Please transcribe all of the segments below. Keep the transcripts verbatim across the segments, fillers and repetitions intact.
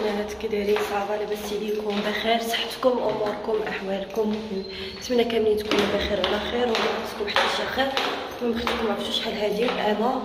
البنات كي دايرين؟ صافا لاباس عليكم؟ بخير؟ صحتكم، اموركم، احوالكم؟ نتمنى كاملين تكونوا بخير وعلى خير وناقصكم حتى شي خير. المهم خديتكم عرفتوا شحال هادي انا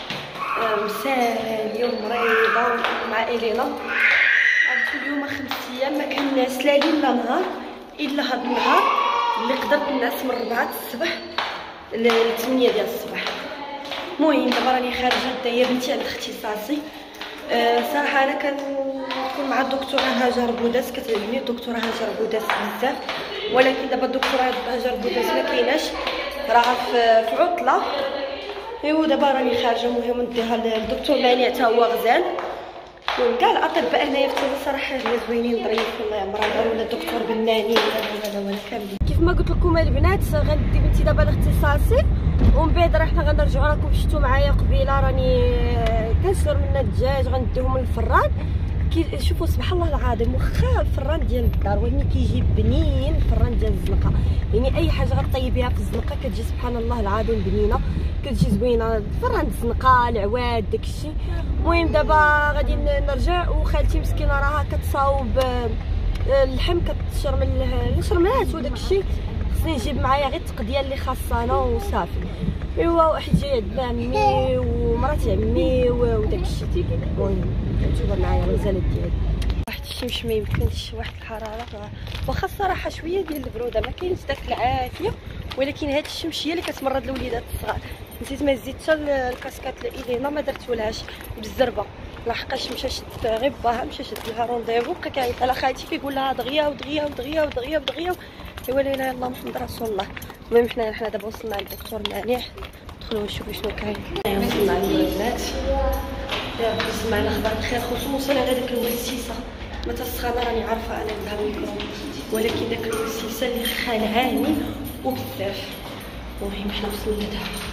مساليه اليوم مريضه مع الينا. عرفتوا اليوم خمس ايام ما كنعس لا ليل لا نهار الا هاد النهار اللي قدرت نعس من ربعة الصباح ل ثمانية ديال الصباح. المهم دابا راني خارجه نتايا بنتي عند اختصاصي. أه صراحه انا كنكون مع الدكتوره هاجر بوداس، كتعجبني الدكتوره هاجر بوداس بزاف، ولكن دابا الدكتوره هاجر بوداس ما كايناش، راه في عطله. ايوا دابا راني خارجه، المهم نديها للدكتور مانع حتى هو غزال. كاع الاطباء هنايا في تونس صراحه هي زوينين ظريفين، الله يعمرها، ولا الدكتور بناني ولا ولا ولا كاملين. كيف ما قلت لكم البنات غندي بنتي دابا لاختصاصي، ومن بعد راه حنا غنرجعوا. راكم شفتوا معايا قبيله راني كنشر منا الدجاج غنديهم للفران. كي شوفوا سبحان الله العظيم، واخا الفران ديال الدار ولكن كيجي بنين الفران ديال الزنقه. يعني اي حاجه غطيبيها في الزنقه كتجي سبحان الله العظيم بنينه، كتجي زوينه. فران الزنقه العواد داكشي. المهم دابا غادي نرجع، وخالتي مسكينه راها كتصاوب اللحم، كتشرمل الشرملات وداكشي. خصني نجيب معايا غير التقديه اللي خاصنا وصافي. ايوا واحد جاي عند عمي ومرات عمي وداكشي. المهم نتوما معايا الغزالات ديالي. واحد الشمس ما يمكنش، واحد الحراره واخا الصراحه شويه ديال البروده، ما كاينش داك العافيه، ولكن هاد الشمس هي اللي كتمرض الوليدات الصغار. نسيت ما زيدت حتى الكاسكات لإيدينا، ما درتولهاش بالزربه لحقاش مشى شد غير باها، مشى شد لها رونديفو، بقى كيعيط على خالتي كيقول لها دغيا ودغيا ودغيا ودغيا ودغيا. ايوا لا اله الا الله محمد رسول الله. المهم حنا حنا دابا وصلنا عند الدكتور مانع، ندخلوا نشوفوا شنو كاين. وصلنا عند البنات، يا ربي سمعنا اخبار الخير، خصوصا على داك الوسيسه. ما تسخانه راني عارفه انا عندها الميكروب، ولكن داك الوسيسه اللي خانعاني وبزاف. المهم حنا وصلنا دابا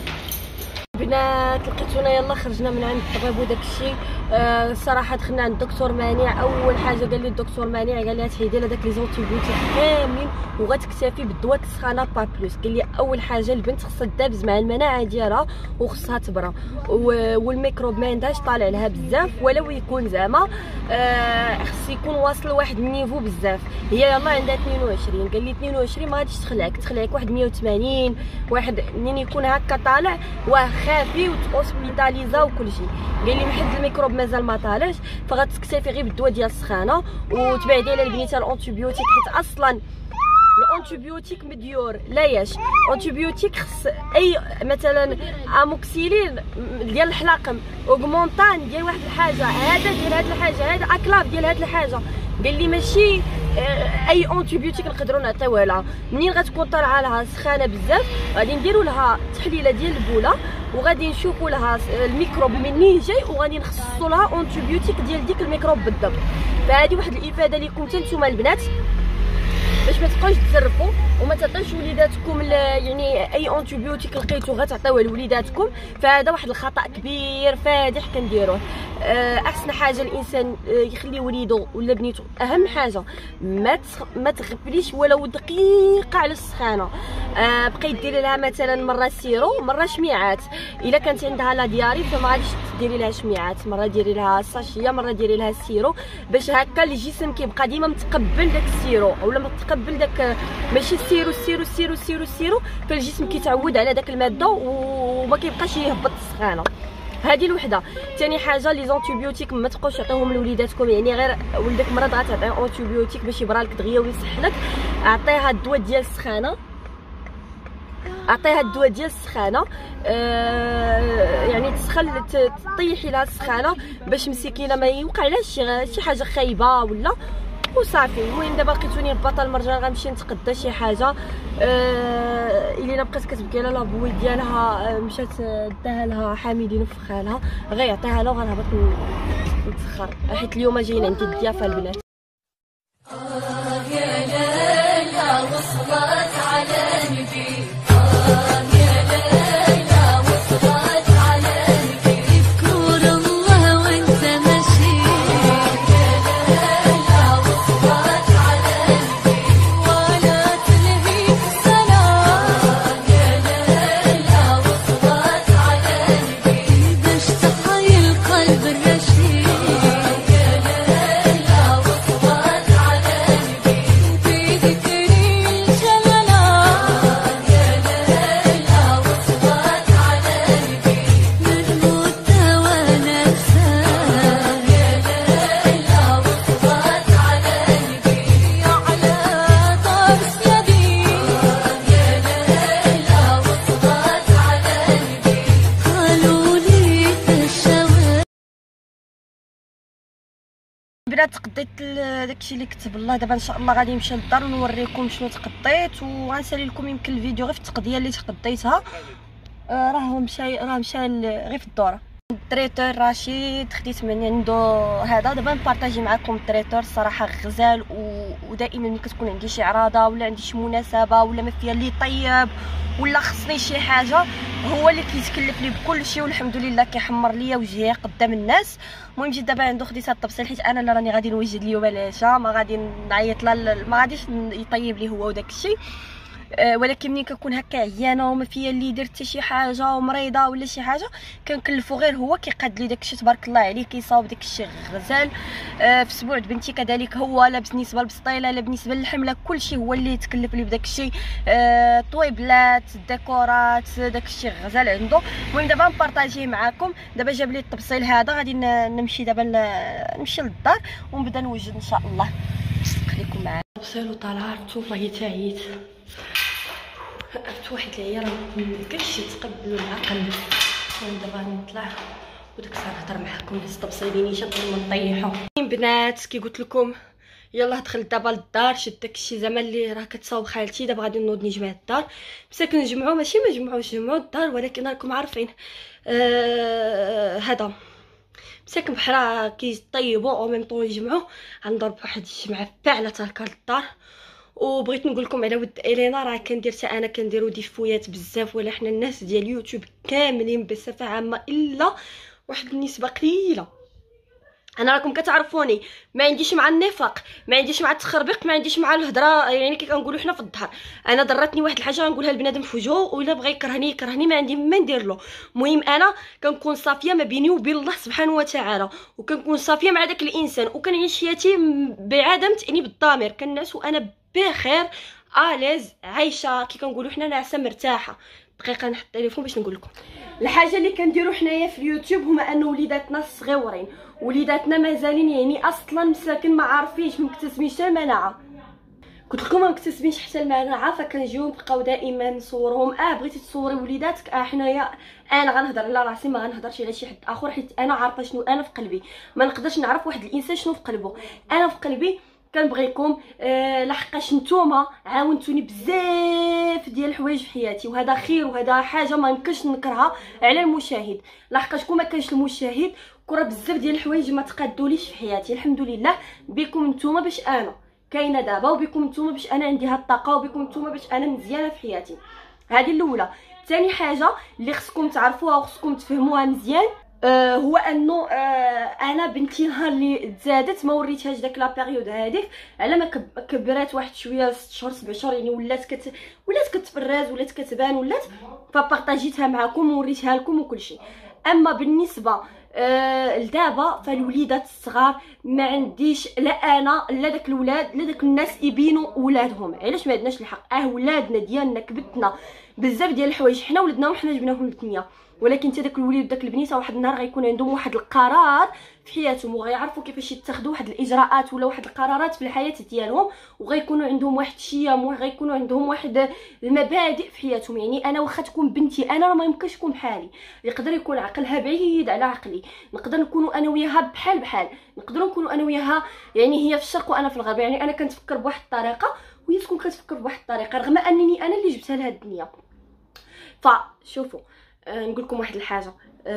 بنات، لقيتونا يلا خرجنا من عند الطبيب وداكشي. آه الصراحه دخلنا عند الدكتور مانع. اول حاجه قال لي الدكتور مانع، قال لي تحيدي لها داك لي زونتيبيوتيك كاملين وغتكتفي بالدواء السخانه با بلوس. قال لي اول حاجه البنت خصها تدابز مع المناعه ديالها وخصها تبرى، والميكروب ما عندهاش طالع لها بزاف، ولو يكون زعما آه خص يكون واصل لواحد النيفو بزاف. هي يلا عندها اثنين وعشرين، قال لي اثنين وعشرين ما غاديش تخلعك، تخلعك واحد مية وثمانين، واحد منين يكون هكا طالع واه خافي وتوسبيتاليزا وكل شيء. قال لي محد الميكروب مازال ما طالعش، فغتكتفي غير بالدواء ديال السخانه وتبعدي على البنيته الانتيبيوتيك، حيت اصلا الانتيبيوتيك مديور لا ياش. انتيبيوتيك خص اي مثلا اموكسيلين ديال الحلاقم، اوغمونطان ديال واحد الحاجه، هذا ديال هاد الحاجه، هذا اكلاف ديال هاد الحاجه. قال لي ماشي اي انتيبيوتيك نقدروا نعطيوها لها. منين غتكون طالعه لها سخانه بزاف غادي نديروا لها تحليله ديال البوله، وغادي نشوفوا لها الميكروب منين جاي، وغادي نخصصوا لها انتيبيوتيك ديال ديك الميكروب بالضبط. فهذه واحد الافاده ليكم حتى نتوما البنات، باش ما تبقاوش تزرفوا وما تعطيوش وليداتكم يعني اي انتيبيوتيك لقيتو غتعطيوه لوليداتكم. فهذا واحد الخطا كبير فادح كنديروه. احسن حاجه الانسان يخلي وليدو ولا بنيتو، اهم حاجه ما ما تغفليش ولو دقيقه على السخانه. أه بقيت ديري لها مثلا مره سيرو مره شميعات. الا كانت عندها لا دياري فما غاديش ديري لها شميعات، مره ديري لها ساشيه مره ديري لها سيرو، باش هكا الجسم كيبقى ديما متقبل داك السيرو، اولا متقبل داك ماشي السيرو السيرو السيرو السيرو السيرو، فالجسم كيتعود على داك الماده وما كيبقاش يهبط السخانه. هذه الوحده. ثاني حاجه لي زونتيبيوتيك ما تبقاوش تعطيوهم لوليداتكم، يعني غير ولدك مرض غتعطيه انتيبيوتيك باش يبرالك دغيا ويصحلك، عطيها الدواء ديال السخانه، عطيها الدواء ديال السخانه. آه يعني تسخن تطيحي لها السخانه باش مسكينه ما يوقع لهاش شي حاجه خايبه ولا وصافي. المهم دابا لقيتوني هباطه المرجان غنمشي نتقدى شي حاجه. آه الينا بقات كتبكي على لابوي ديالها، مشات داها لها حاملين وفخها لها، غيعطيها لها وغنهبط نتسخر حيت اليوم جايين عندي الضيافه البنات. آه يا ليلى وصلت على نبي، آه يا ليلى وصلت على نبي، اذكر الله وانت ماشي، يا ليلى وصلت على نبي، ولا تلهيك الصلاة، يا ليلى وصلت على نبي، باش تحيي القلب الرشيد، يا ليلى البنات تقضيت داكشي اللي كتب الله. دابا ان شاء الله غادي نمشي للدار ونوريكم شنو تقضيت، وغنسالي لكم يمكن الفيديو غير في التقضيه اللي تقضيتها. آه راه مشى راه مشى غير في الدوره. التريتور رشيد خديت من عنده هذا. دابا نبارطاجي معكم التريتور الصراحه غزال، و... ودائما ملي كتكون عندي شي عراضه ولا عندي شي مناسبه ولا ما فيها اللي طيب ولا خصني شي حاجه، هو اللي كيتكلف لي بكل شيء، والحمد لله كيحمر ليا وجهي قدام الناس. المهم جيت دابا عنده خديت هاد الطبسيل حيت انا اللي راني غادي نوجد اليوم العشاء، ما غادي نعيط لا ما غاديش يطيب لي هو وداك الشيء. أه ولكن ملي كنكون هكا عيانه وما فيا اللي درت حتى شي حاجه ومريضه ولا شي حاجه كنكلفو غير هو كيقاد لي داكشي تبارك الله عليه، كيصاوب داكشي غزال. أه في سبوع بنتي كذلك هو، لا بالنسبه للبسطيله لا بالنسبه للحمله كلشي هو اللي يتكلف لي بداكشي. أه الطويبلات الديكورات داكشي غزال عنده. المهم دابا نبارطاجيه معاكم. دابا جاب لي الطبسيل هذا، غادي نمشي دابا نمشي للدار ونبدا نوجد ان شاء الله. خليكم معايا. الطبسيل وطالعه عرفتو والله تعيت، عرفت واحد العيا راه مكنتش يتقبل العقل. المهم دابا غادي نطلع وديك الساعه نهضر معكم هاد الطبسيلين نيشان قبل ما نطيحو. بنات كي قلت لكم يلا دخلت دابا للدار، شد داكشي زعما اللي راه كتصاوب خالتي. دابا غادي نوض نجمع الدار، مساكن نجمعو ماشي ما جمعوش جمعو الدار، ولكن راكم عارفين آه هذا مساكن بحال كيطيبوا او ميم طون يجمعوا. غنضرب واحد الجمعه فاعله تركه للدار. وبغيت نقول لكم على ود الينا، راه كندير حتى انا كنديرو ديفويات بزاف، ولا حنا الناس ديال اليوتيوب كاملين بصفه عامه الا واحد النسبه قليله. انا راكم كتعرفوني ما عنديش مع النفاق، ما عنديش مع التخربيق، ما عنديش مع الهضره يعني كي كنقولوا حنا في الظهر. انا ضرتني واحد الحاجه غنقولها لبنادم في وجهه، ولا بغى يكرهني يكرهني ما عندي ما ندير له. المهم انا كنكون صافيه ما بيني وبين الله سبحانه وتعالى، وكنكون صافيه مع داك الانسان، وكنعيش حياتي بعدم تاني بالضمير، كنعس وانا بخير اليز عايشه كي كنقولوا حنا ناعسه مرتاحه. دقيقه نحط التليفون باش نقول لكم الحاجه اللي كنديروا حنايا في اليوتيوب هما ان وليداتنا الصغيورين وليداتنا مازالين يعني اصلا مساكن ما عارفينش ما مكتسبينش حتى المناعه. قلت لكم ما مكتسبينش حتى المناعه، فكنجيو نبقاو دائما نصورهم. اه بغيتي تصوري وليداتك، اه حنايا انا غنهضر على راسي ما غنهضرش على شي حد اخر، حيت انا عارفه شنو انا في قلبي. ما نقدرش نعرف واحد الانسان شنو في قلبه. انا في قلبي كنبغيكم آه لحقاش نتوما عاونتوني بزاف ديال الحوايج في حياتي، وهذا خير وهذا حاجه ما يمكنش نكرها على المشاهد. لحقاش كون ما كانش المشاهد كره بزاف ديال الحوايج ما تقادوليش في حياتي. الحمد لله بكم نتوما باش انا كاينه دابا، وبكم نتوما باش انا عندي هاد الطاقه، وبكم نتوما باش انا مزيانه في حياتي. هذه الاولى. ثاني حاجه اللي خصكم تعرفوها وخصكم تفهموها مزيان آه هو انه آه انا بنتي نهار اللي تزادت ما وريتهاش داك لا بيريود هذيك، على ما كبرات واحد شويه ست شهور سبع شهور يعني ولات كت ولات كتبرز ولات كتبان ولات، فبارطاجيتها معكم ووريتها لكم وكل شيء. اما بالنسبه آه لدابا فالوليدات الصغار ما عنديش لا انا لا داك الولاد لا داك الناس يبينوا ولادهم. علاش ما عندناش الحق؟ اه ولادنا ديالنا كبتنا بزاف ديال الحوايج، حنا ولدناهم حنا جبناهم للدنيا، ولكن حتى داك الوليد وداك البنيته واحد النهار غيكون عندهم واحد القرار في حياتهم، وغيعرفوا كيفاش يتخذوا واحد الاجراءات ولا واحد القرارات في الحياه ديالهم، وغيكونوا عندهم واحد الشيام وغيكونوا عندهم واحد المبادئ في حياتهم. يعني انا واخا تكون بنتي انا راه ما يمكنش تكون بحالي، يقدر يكون عقلها بعيد على عقلي، نقدر نكونوا انا وياها بحال بحال، نقدروا نكونوا انا وياها يعني هي في الشرق وانا في الغرب. يعني انا كنتفكر بواحد الطريقه وهي تكون كتفكر بواحد الطريقه، رغم انني انا اللي جبتها لها الدنيا. فشوفوا أه نقول لكم واحد الحاجه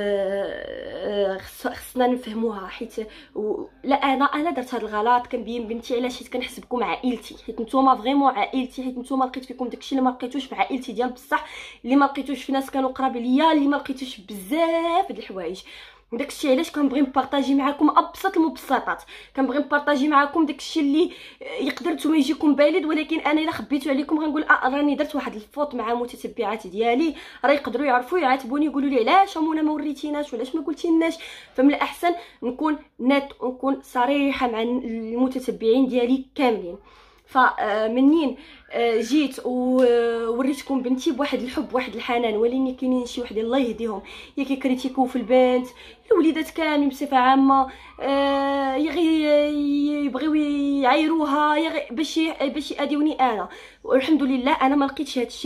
أه خصنا نفهموها، حيت لا انا انا درت هذا الغلط كنبين بنتي علاش، حيت كنحس بكم عائلتي، حيت نتوما فريمون عائلتي، حيت نتوما لقيت فيكم داكشي اللي ما لقيتوش في عائلتي ديال بصح، اللي ما لقيتوش في ناس كانوا قراب ليا، اللي ما لقيتوش بزاف د الحوايج. داكشي علاش كنبغي نبارطاجي معكم ابسط المبسطات، كنبغي نبارطاجي معكم داكشي اللي يقدر نتوما يجيكم بالد، ولكن انا الا خبيتو عليكم غنقول اه راني درت واحد الفوت مع متتبعات ديالي، راه يقدروا يعرفوا يعاتبوني يقولوا لي علاش امونه ما وريتيناش وعلاش ما قلتيناش. فمن الاحسن نكون نت ونكون صريحه مع المتتبعين ديالي كاملين. فمنين جيت ووريتكم بنتي بواحد الحب واحد الحنان، ولكن كاينين شي وحدين الله يهديهم يا كيكريتيكو في البنت الوليدات كاملين بصفه عامه يغي يبغيو يعايروها باش باش ياديوني انا، والحمد لله انا ما لقيتش هذا الشيء.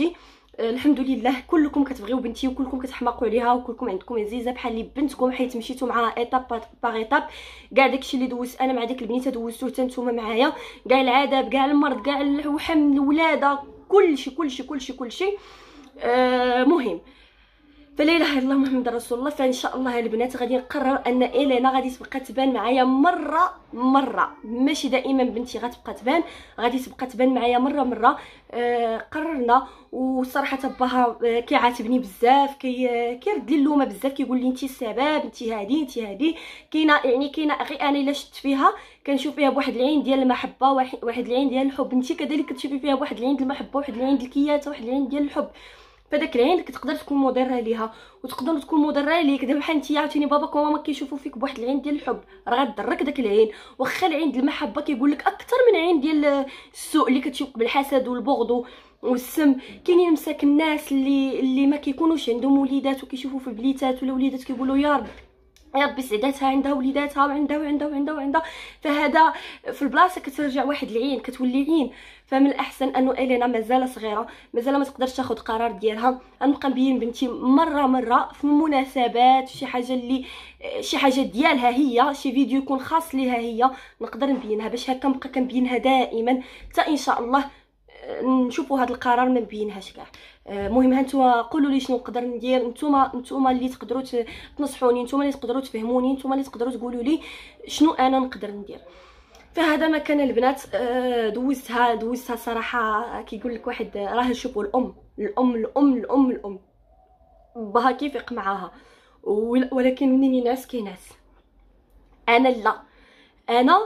الحمد لله كلكم كتبغيو بنتي وكلكم كتحماقوا عليها وكلكم عندكم عزيزه بحال لي بنتكم، حيت مشيتوا معها ايطاب باغ ايطاب. كاع داكشي اللي دوزت انا مع ديك البنيته دوزتو حتى نتوما معايا، كاع العذاب كاع المرض كاع الحمل الولاده كلشي كلشي كلشي كلشي آه مهم. فلا اله الا الله محمد رسول الله. فان شاء الله البنات غادي نقرر ان الينا غادي تبقى تبان معايا مره مره، ماشي دائما بنتي غتبقى تبان، غادي تبقى تبان معايا مره مره. آه قررنا. وصراحه باها كيعاتبني بزاف، كي كيرد لي اللومه بزاف، كيقول لي انت السبب، انت هادي انت هادي. كاينه يعني كاينه غير انا الا شفت فيها كنشوف فيها بواحد العين ديال المحبه، واحد العين ديال الحب. انت كذلك كتشوفي فيها بواحد العين ديال المحبه، واحد العين ديال الكياته، واحد العين ديال الحب. فداك العين كتقدر تكون مضره ليها وتقدر تكون مضره ليك. دابا بحال انت عاوتاني باباك وماما كيشوفوا فيك بواحد العين ديال الحب، راه غتضرك داك العين. واخا العين ديال المحبه كيقول لك اكثر من عين ديال السوء اللي كتشوفك بالحسد والبغض والسم. كاينين مساك الناس اللي اللي ما كيكونوش عندهم وليدات وكيشوفوا في بليتات ولا وليدات كيقولوا يا رب يا ربي سعداتها عندها وليداتها وعندها وعندها وعندها وعندها. فهذا في البلاصه كترجع واحد العين، كتولي عين. فمن الاحسن انه الينا مازال صغيره، مازال ما تقدرش تاخذ قرار ديالها. غنبقى نبين بنتي مره مره في المناسبات، شي حاجه اللي شي حاجه ديالها هي، شي فيديو يكون خاص ليها هي، نقدر نبينها باش هكا نبقى كنبينها دائما حتى ان شاء الله نشوفوا هذا القرار ما نبينهاش كاع. المهم هانتوما قولوا لي شنو نقدر ندير، نتوما نتوما اللي تقدروا تنصحوني، نتوما اللي تقدروا تفهموني، نتوما اللي تقدروا تقولوا لي شنو انا نقدر ندير. فهذا ما كان البنات. دوزتها دوزتها صراحه كيقول لك واحد راه شوفوا الام الام الام الام الام باها كيفيق معاها، ولكن منين ينعس كينعس. انا لا انا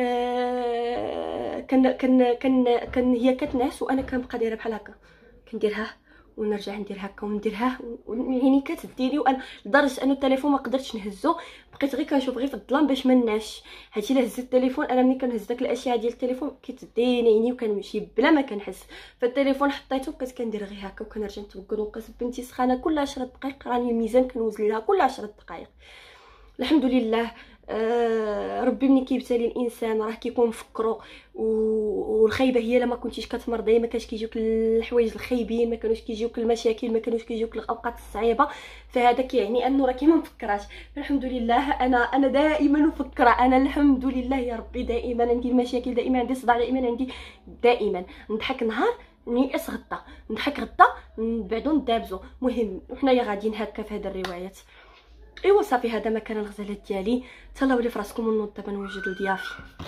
آه كان كان كان كان هي كتنعس وانا كنبقى دايره بحال هكا، كنديرها ونرجع ندير هكا ونديرها، يعني كتديني. وانا لدرجه انه التليفون ما قدرتش نهزو، بقيت غير كنشوف غير في الظلام باش ما ننعش. هادشي الا هزيت التليفون انا ملي كنهز داك الاشياء ديال التليفون كتديني عيني وكنمشي بلا ما كنحس. فالتليفون حطيته بقيت كندير غير هكا وكنرجع نتوكل ونقيس بنتي سخانه كل عشرة دقائق، راني الميزان كنوزن لها كل عشرة دقائق. الحمد لله. آه ربي ملي كيبتلي الانسان راه كيكون مفكرو، والخايبه هي لما كنتيش كتمرضي ما كانش كيجيوك الحوايج الخايبين، ما كانوش كيجيوك المشاكل، ما كانوش كيجيوك الاوقات الصعيبه. فهذا كيعني انه راكي ما مفكراش. فالحمد لله انا انا دائما مفكره. انا الحمد لله يا ربي دائما عندي المشاكل، دائما عندي صداع، دائما عندي دائما نضحك نهار نيأس غدا، نضحك غدا نبعدو ندابزو. مهم وحنايا غاديين هكا في هذه الروايات. ايوا صافي هذا ما كان الغزالات ديالي. تهلاو لي فراسكم ونوض دابا نوجد لضيافي.